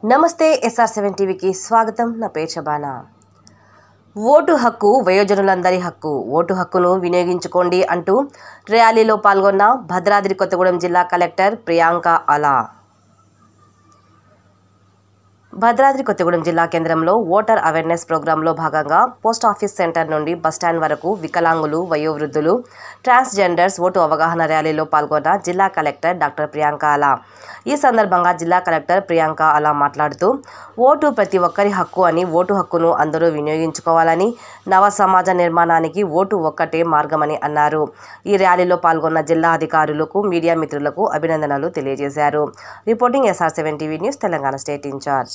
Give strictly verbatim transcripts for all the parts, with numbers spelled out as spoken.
నమస్తే SR seven టీవీకి స్వాగతం. నా పేరు శబానా. ఓటు హక్కు వయోజనులందరి హక్కు, ఓటు హక్కును వినియోగించుకోండి అంటూ ర్యాలీలో పాల్గొన్న భద్రాద్రి కొత్తగూడెం జిల్లా కలెక్టర్ ప్రియాంక అలా. భద్రాద్రి కొత్తగూడెం జిల్లా కేంద్రంలో ఓటర్ అవేర్నెస్ ప్రోగ్రాంలో భాగంగా పోస్ట్ ఆఫీస్ సెంటర్ నుండి బస్టాండ్ వరకు వికలాంగులు, వయోవృద్ధులు, ట్రాన్స్జెండర్స్ ఓటు అవగాహన ర్యాలీలో పాల్గొన్న జిల్లా కలెక్టర్ డాక్టర్ ప్రియాంక అలా. ఈ సందర్భంగా జిల్లా కలెక్టర్ ప్రియాంక అలా మాట్లాడుతూ, ఓటు ప్రతి ఒక్కరి హక్కు అని, ఓటు హక్కును అందరూ వినియోగించుకోవాలని, నవ సమాజ నిర్మాణానికి ఓటు ఒక్కటే మార్గమని అన్నారు. ఈ ర్యాలీలో పాల్గొన్న జిల్లా అధికారులకు, మీడియా మిత్రులకు అభినందనలు తెలియజేశారు. Reporting SR seven TV news, Telangana state in charge.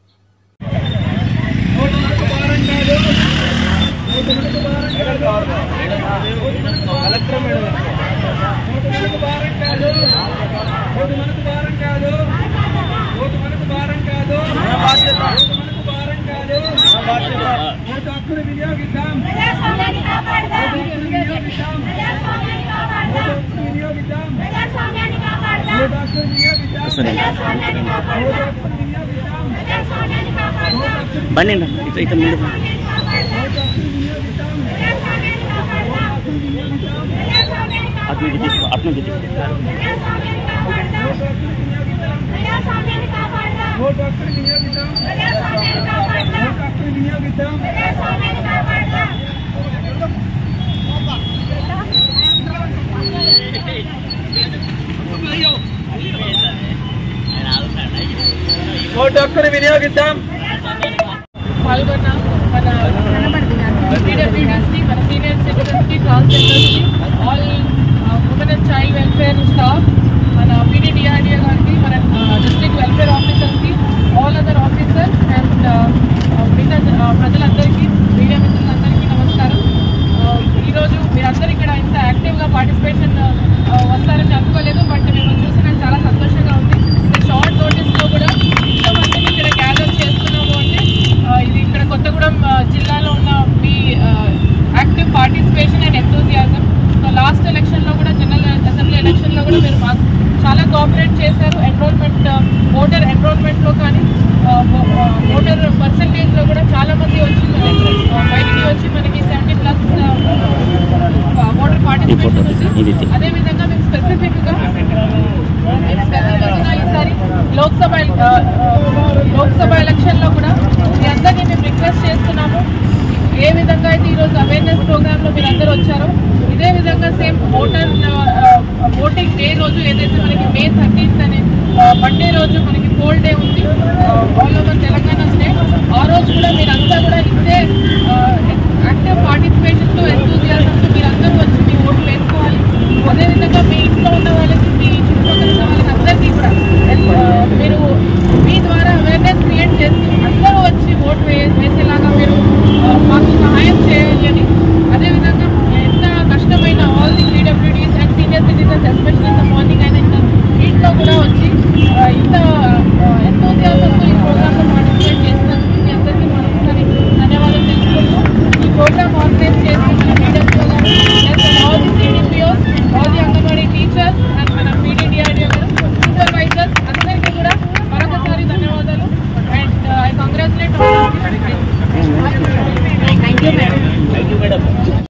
बने ना इतना ముందు अपने अपने ఓటు హక్కును వినియోగిద్దాం. పాల్గొన్న మన పీడబ్ల్యూడీస్కి, మన సీనియర్ సిటిజన్స్కి, ట్రాన్స్జెండర్స్కి, all women and child welfare staff, మన పీడీడీఆర్డీఏ గారికి, మన డిస్ట్రిక్ట్ వెల్ఫేర్ ఆఫీసర్స్కి, ఆల్ అదర్ ఆఫీసర్స్ అండ్ మిగతా ప్రజలందరికీ, మీడియా మిత్రులందరికీ నమస్కారం. ఈరోజు మీరందరూ ఇక్కడ ఇంత యాక్టివ్గా పార్టిసిపేషన్ వస్తారని అనుకోలేదు, బట్ మేము చూసి నాకు చాలా సంతోషంగా ఉంది. షార్ట్ నోటీస్లో కూడా ఇంతమందిని ఇక్కడ గ్యాదర్ చేస్తున్నాము అంటే ఇది ఇక్కడ కొత్తగూడెం జిల్లాలో ఉన్న మీ active participation and enthusiasm. So last ఎలక్షన్లో కూడా, జనరల్ అసెంబ్లీ ఎలక్షన్లో కూడా మీరు మాకు చాలా కోఆపరేట్ చేశారు. ఎన్రోల్మెంట్, ఓటర్ ఎన్రోల్మెంట్లో కానీ, ఓటర్ పర్సంటేజ్లో కూడా చాలామంది వచ్చి బయటికి వచ్చి మనకి సెవెంటీ ప్లస్ ఓటర్ పార్టిసిపేషన్ ఉంది. అదేవిధంగా మేము స్పెసిఫిక్గా స్పెసిఫిక్గా ఈసారి లోక్సభ లోక్సభ ఎలక్షన్లో కూడా మీ అందరినీ మేము రిక్వెస్ట్ చేస్తున్నాము. ఏ విధంగా అయితే ఈరోజు అవేర్నెస్ ప్రోగ్రాంలో మీరు అందరూ వచ్చారో, ఇదే విధంగా సేమ్ ఓటర్ ఓటింగ్ డే రోజు ఏదైతే మనకి మే థర్టీన్త్ అనే మండే రోజు మనకి పోల్ డే ఉంది ఆల్ ఓవర్ తెలంగాణ స్టేట్, ఆ రోజు కూడా మీరంతా కూడా ఇంతే యాక్టివ్ పార్టిసిపేషన్